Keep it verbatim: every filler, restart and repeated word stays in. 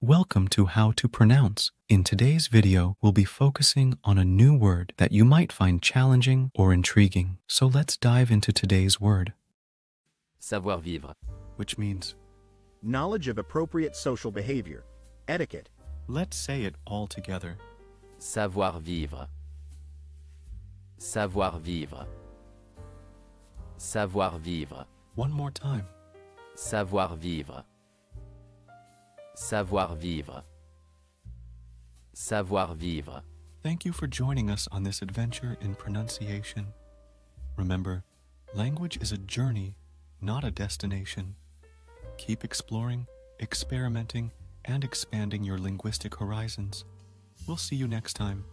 Welcome to How to Pronounce. In today's video, we'll be focusing on a new word that you might find challenging or intriguing. So let's dive into today's word. Savoir-vivre. Which means, knowledge of appropriate social behavior, etiquette. let's say it all together. Savoir-vivre. Savoir-vivre. Savoir-vivre. One more time. Savoir-vivre. Savoir-vivre. Savoir-vivre. Thank you for joining us on this adventure in pronunciation. Remember, language is a journey, not a destination. Keep exploring, experimenting, and expanding your linguistic horizons. We'll see you next time.